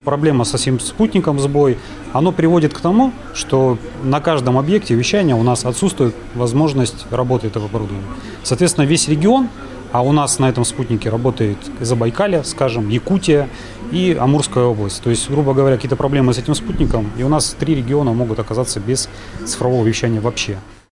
Проблема со всем спутником, сбой, оно приводит к тому, что на каждом объекте вещания у нас отсутствует возможность работы этого оборудования. Соответственно, весь регион, а у нас на этом спутнике работает Забайкалье, скажем, Якутия и Амурская область. То есть, грубо говоря, какие-то проблемы с этим спутником, и у нас 3 региона могут оказаться без цифрового вещания вообще.